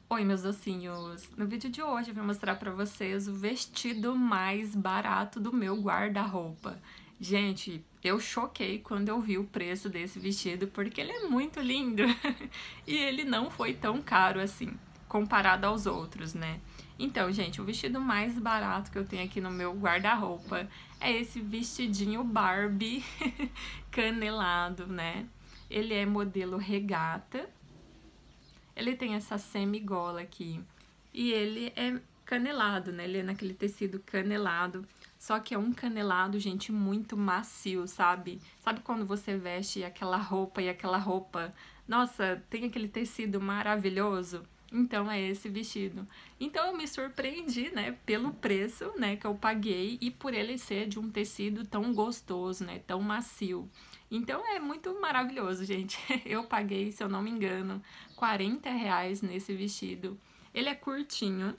Oi, meus docinhos! No vídeo de hoje eu vou mostrar pra vocês o vestido mais barato do meu guarda-roupa. Gente, eu choquei quando eu vi o preço desse vestido porque ele é muito lindo e ele não foi tão caro assim, comparado aos outros, né? Então, gente, o vestido mais barato que eu tenho aqui no meu guarda-roupa é esse vestidinho Barbie canelado, né? Ele é modelo regata. Ele tem essa semi-gola aqui. E ele é canelado, né? Ele é naquele tecido canelado. Só que é um canelado, gente, muito macio, sabe? Sabe quando você veste aquela roupa e aquela roupa... Nossa, tem aquele tecido maravilhoso? Então é esse vestido. Então eu me surpreendi, né, pelo preço, né, que eu paguei e por ele ser de um tecido tão gostoso, né, tão macio. Então é muito maravilhoso, gente. Eu paguei, se eu não me engano, R$ 40 nesse vestido. Ele é curtinho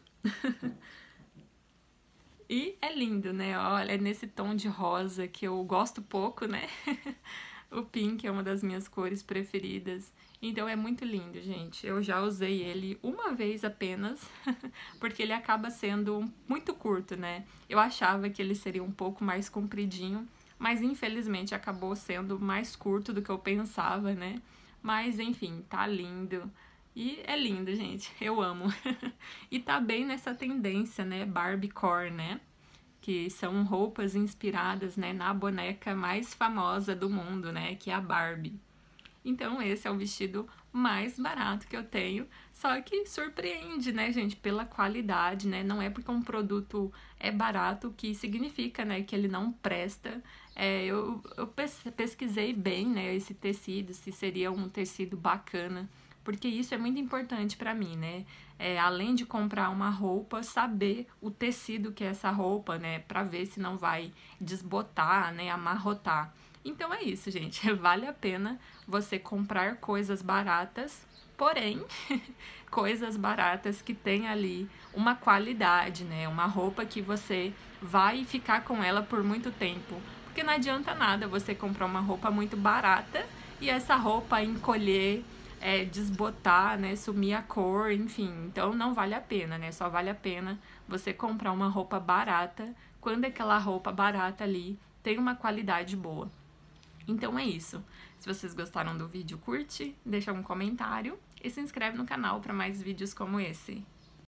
e é lindo, né? Olha, é nesse tom de rosa que eu gosto pouco, né? O pink é uma das minhas cores preferidas. Então é muito lindo, gente. Eu já usei ele uma vez apenas, porque ele acaba sendo muito curto, né? Eu achava que ele seria um pouco mais compridinho, mas infelizmente acabou sendo mais curto do que eu pensava, né? Mas enfim, tá lindo. E é lindo, gente. Eu amo. E tá bem nessa tendência, né? Barbiecore, né? Que são roupas inspiradas, né, na boneca mais famosa do mundo, né, que é a Barbie. Então esse é o vestido mais barato que eu tenho, só que surpreende, né, gente, pela qualidade, né, não é porque um produto é barato que significa, né, que ele não presta. Eu pesquisei bem, né, esse tecido, se seria um tecido bacana, porque isso é muito importante pra mim, né? Além de comprar uma roupa, saber o tecido que é essa roupa, né? Pra ver se não vai desbotar, né? Amarrotar. Então é isso, gente. Vale a pena você comprar coisas baratas, porém, coisas baratas que tem ali uma qualidade, né? Uma roupa que você vai ficar com ela por muito tempo. Porque não adianta nada você comprar uma roupa muito barata e essa roupa encolher, desbotar, né, sumir a cor, enfim, então não vale a pena, né, só vale a pena você comprar uma roupa barata, quando aquela roupa barata ali tem uma qualidade boa. Então é isso. Se vocês gostaram do vídeo, curte, deixa um comentário e se inscreve no canal para mais vídeos como esse.